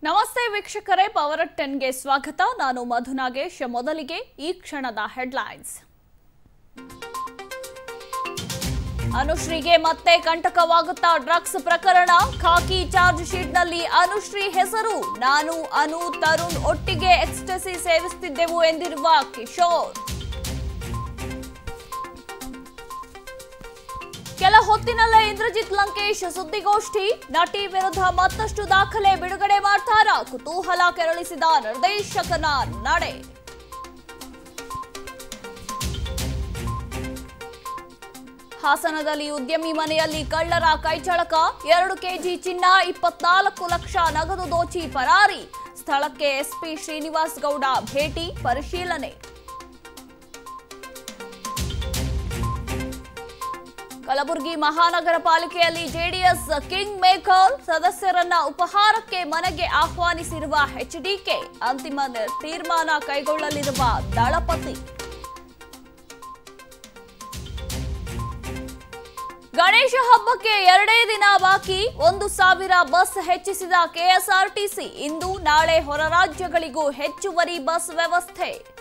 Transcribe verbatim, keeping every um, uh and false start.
ನಮಸ್ತೆ ವೀಕ್ಷಕರೇ, power ten ಗೆ ಸ್ವಾಗತ. ನಾನು ಮಧು ನಾಗೇಶ್. ಮೊದಲಿಗೆ ಈ ಕ್ಷಣದ ಹೆಡ್ಲೈನ್ಸ್. ಅನುಶ್ರೀಗೆ ಮತ್ತೆ ಕಂಟಕವಾಗುತ್ತಾ ಡ್ರಗ್ಸ್ ಪ್ರಕರಣ. ಖಾಕಿ ಚಾರ್ಜ್ ಶೀಟ್ನಲ್ಲಿ ಅನುಶ್ರೀ ಹೆಸರು. ನಾನು ಅನು ತರುಣ್ ಒಟ್ಟಿಗೆ ಎಕ್ಸ್ಟಸಿ ಸೇವಿಸುತ್ತಿದ್ದೆವು ಎಂದಿರುವ ಕಿಶೋರ್. ಕೆಲ ಹೊತ್ತಿನಲ್ಲೇ ಇಂದ್ರಜಿತ್ ಲಂಕೇಶ್ ಸುದ್ದಿಗೋಷ್ಠಿ. ನಟಿ ವಿರುದ್ಧ ಮತ್ತಷ್ಟು ದಾಖಲೆ ಬಿಡುಗಡೆ ಮಾಡ್ತಾರ? ಕುತೂಹಲ ಕೆರಳಿಸಿದ ನಿರ್ದೇಶಕನ ನಡೆ. ಹಾಸನದಲ್ಲಿ ಉದ್ಯಮಿ ಮನೆಯಲ್ಲಿ ಕಳ್ಳರ ಕೈಚಳಕ. ಎರಡು ಕೆಜಿ ಚಿನ್ನ, ಇಪ್ಪತ್ನಾಲ್ಕು ಲಕ್ಷ ನಗದು ದೋಚಿ ಪರಾರಿ. ಸ್ಥಳಕ್ಕೆ ಎಸ್ಪಿ ಶ್ರೀನಿವಾಸ್ ಗೌಡ ಭೇಟಿ, ಪರಿಶೀಲನೆ. ಕಲಬುರಗಿ ಮಹಾನಗರ ಪಾಲಿಕೆಯಲ್ಲಿ ಜೆಡಿಎಸ್ ಕಿಂಗ್ ಮೇಕರ್. ಸದಸ್ಯರನ್ನ ಉಪಹಾರಕ್ಕೆ ಮನೆಗೆ ಆಹ್ವಾನಿಸಿರುವ ಎಚ್ಡಿಕೆ. ಅಂತಿಮ ತೀರ್ಮಾನ ಕೈಗೊಳ್ಳಲಿರುವ ದಳಪತಿ. ಗಣೇಶ ಹಬ್ಬಕ್ಕೆ ಎರಡೇ ದಿನ ಬಾಕಿ. ಒಂದು ಸಾವಿರ ಬಸ್ ಹೆಚ್ಚಿಸಿದ ಕೆಎಸ್ಆರ್ಟಿಸಿ. ಇಂದು ನಾಳೆ ಹೊರ ರಾಜ್ಯಗಳಿಗೂ ಹೆಚ್ಚುವರಿ ಬಸ್ ವ್ಯವಸ್ಥೆ.